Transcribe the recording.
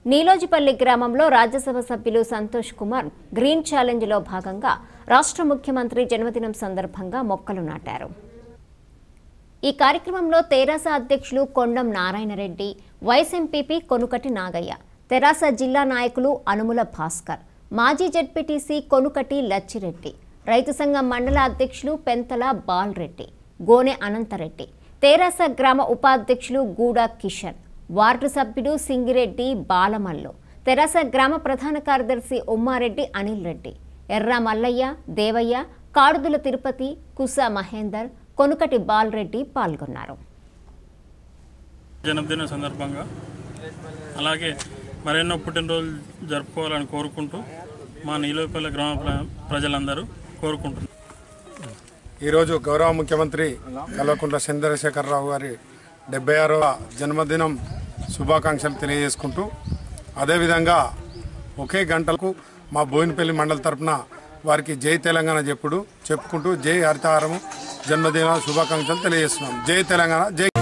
నీలోజిపల్లి గ్రామంలో రాజ్యసభ సభ్యులు Santosh Kumar green challenge లో భాగంగా రాష్ట్ర ముఖ్యమంత్రి జన్మదినం సందర్భంగా మొక్కలు నాటారు. ఈ కార్యక్రమంలో తెరాస అధ్యక్షులు కొండం నారాయణ రెడ్డి, వైస్ ఎంపీపీ కొనుకటి నాగయ్య, తెరాస జిల్లా నాయకులు అనుముల భాస్కర్, మాజీ జెడ్పీటీసీ కొనుకటి లచ్చిరెడ్డి, రైతు సంఘం మండల అధ్యక్షులు పెంతల బాల్రెడ్డి, గోనె అనంతరెడ్డి, తెరాస గ్రామ ఉపాధ్యక్షులు గూడ కిషన్, వార్డు సభ్యుడు సింగిరెడ్డి బాలమల్లు, తెరాస గ్రామ ప్రధాన కార్యదర్శి ఉమ్మారెడ్డి అనిల్ రెడ్డి, ఎర్ర మల్లయ్య, దేవయ్య, కాడుదుల తిరుపతి, కుస మహేందర్, కొనుకటి బాల్రెడ్డి పాల్గొన్నారు. జన్మదిన సందర్భంగా అలాగే మరెన్నో పుట్టినరోజులు జరుపుకోవాలని కోరుకుంటూ మా నీలోజిపల్లి గ్రామ ప్రజలందరూ కోరుకుంటున్నారు. ఈరోజు గౌరవ ముఖ్యమంత్రి కల్వకుంట్ల చంద్రశేఖరరావు గారి 76వ జన్మదినం శుభాకాంక్షలు తెలియజేసుకుంటూ, అదేవిధంగా ఒకే గంటలకు మా బోయినపల్లి మండలి తరఫున వారికి జై తెలంగాణ చెప్పుకుంటూ జై హరితహారము జన్మదిన శుభాకాంక్షలు తెలియజేస్తున్నాం. జై తెలంగాణ, జై